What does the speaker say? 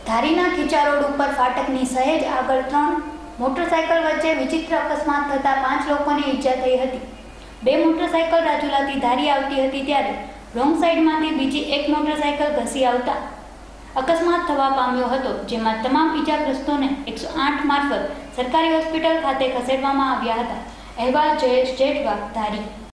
ધારીના ખીચા road ઉપર ફાટકની સહેજ આગળ 3 મોટરસાયકલ વચ્ચે વિચિત્ર અકસ્માત થતાં 5 લોકોને ઈજા થઈ હતી। 2 મોટરસાયકલ રાજુલાથી ધારી આવતી હતી ત્યારે રોંગ સાઈડમાંથી બીજી એક મોટરસાયકલ ઘસી આવતા અકસ્માત થવા પામ્યો હતો, જેમાં તમામ ઈજાગ્રસ્તોને 108 મારફત સરકારી હોસ્પિટલ ખાતે ખસેડવામાં આવ્યા હતા। અહેવાલ જયેશ જેઠવા, ધારી।